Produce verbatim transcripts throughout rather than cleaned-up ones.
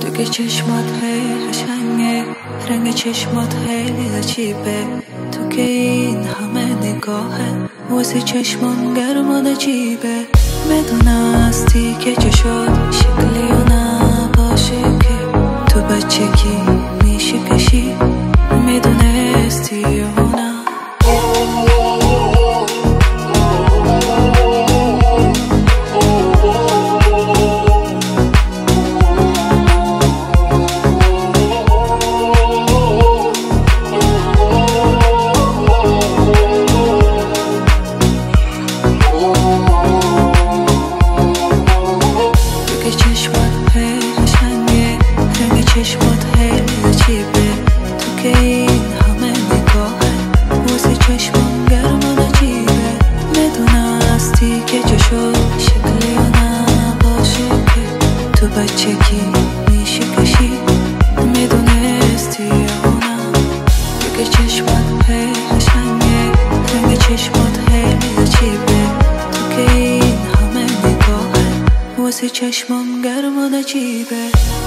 تو که چشمات خیلی قشنگه، رنگ چشمات خیلی عجیبه. تو که این همه نگاهه واسه چشمام گرم و عجیبه. میدونستی که چشات شکلی و نباشه که تو بچگی میشه کشی، میدونستی یا نه؟ چشمات خیلی عجیبه. تو که این همه نگاهه واسه چشمام گرم و عجیبه. میدونستی که چشات شکلی و نباشه که تو بچگی میشه کشی، میدونستی یا نه؟ تو که چشمات خیلی قشنگه، رنگ چشمات خیلی عجیبه. تو که این همه نگاهه واسه چشمام گرم و عجیبه.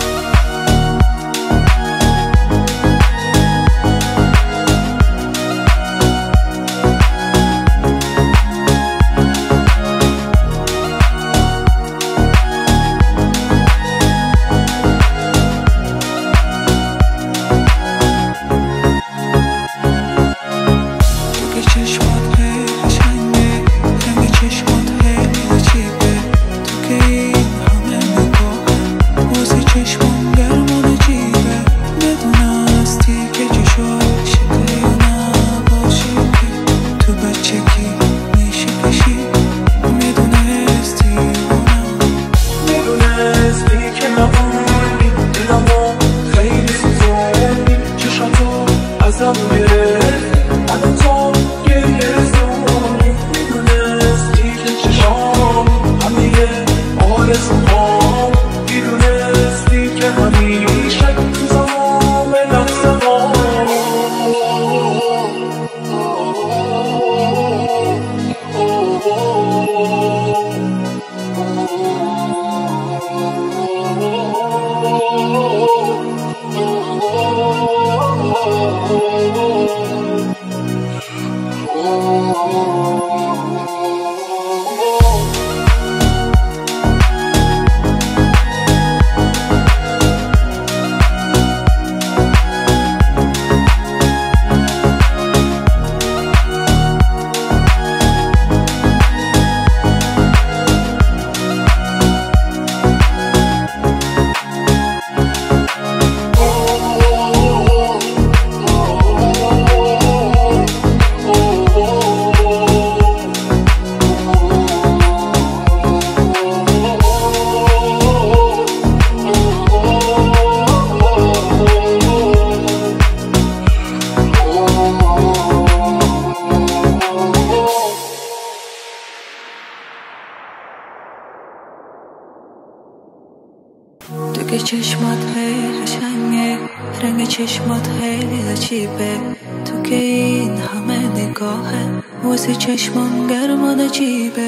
تو که چشمات خیلی قشنگه، رنگ چشمات خیلی عجیبه. تو که این همه نگاهه واسه چشمام گرم و عجیبه.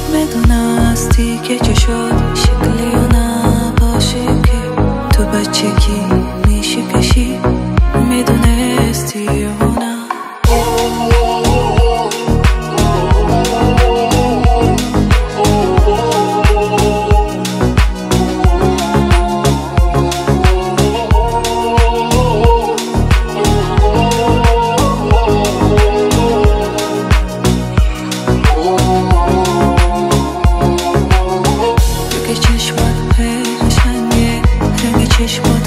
میدونستی که چشات شکلی و نباشه که تو بچگی میشه کشی، میدونستی یا نه؟ چشمات